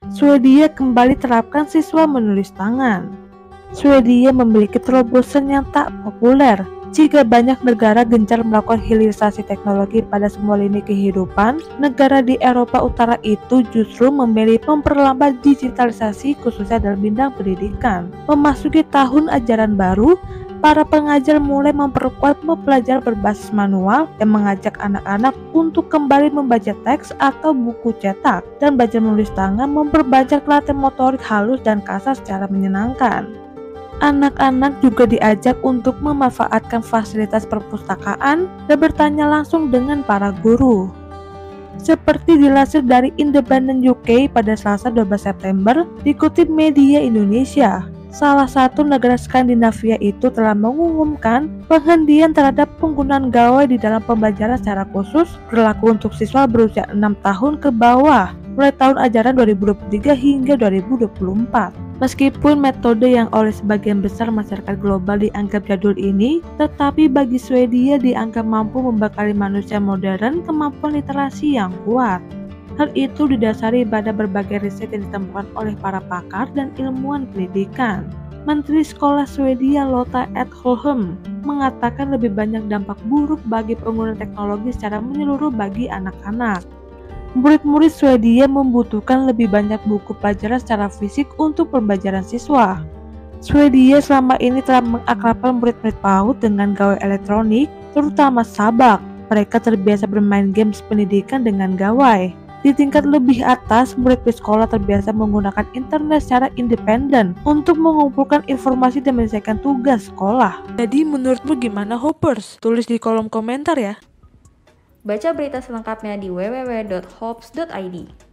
Swedia kembali terapkan siswa menulis tangan. Swedia memiliki terobosan yang tak populer. Jika banyak negara gencar melakukan hilirisasi teknologi pada semua lini kehidupan, negara di Eropa Utara itu justru memilih memperlambat digitalisasi khususnya dalam bidang pendidikan. Memasuki tahun ajaran baru, para pengajar mulai memperkuat pembelajaran berbasis manual yang mengajak anak-anak untuk kembali membaca teks atau buku cetak dan belajar menulis tangan, memperbanyak latihan motorik halus dan kasar secara menyenangkan. Anak-anak juga diajak untuk memanfaatkan fasilitas perpustakaan dan bertanya langsung dengan para guru. Seperti dilansir dari Independent UK pada Selasa 12 September, dikutip media Indonesia, salah satu negara Skandinavia itu telah mengumumkan penghentian terhadap penggunaan gawai di dalam pembelajaran secara khusus berlaku untuk siswa berusia 6 tahun ke bawah mulai tahun ajaran 2023 hingga 2024. Meskipun metode yang oleh sebagian besar masyarakat global dianggap jadul ini, tetapi bagi Swedia dianggap mampu membekali manusia modern kemampuan literasi yang kuat. Hal itu didasari pada berbagai riset yang ditemukan oleh para pakar dan ilmuwan pendidikan. Menteri Sekolah Swedia Lotta Edholm mengatakan lebih banyak dampak buruk bagi penggunaan teknologi secara menyeluruh bagi anak-anak. Murid-murid Swedia membutuhkan lebih banyak buku pelajaran secara fisik untuk pembelajaran siswa. Swedia selama ini telah mengakrabkan murid-murid PAUD dengan gawai elektronik, terutama sabak. Mereka terbiasa bermain games pendidikan dengan gawai. Di tingkat lebih atas, murid sekolah terbiasa menggunakan internet secara independen untuk mengumpulkan informasi dan menyelesaikan tugas sekolah. Jadi menurutmu gimana, Hoppers? Tulis di kolom komentar ya. Baca berita selengkapnya di www.hops.id.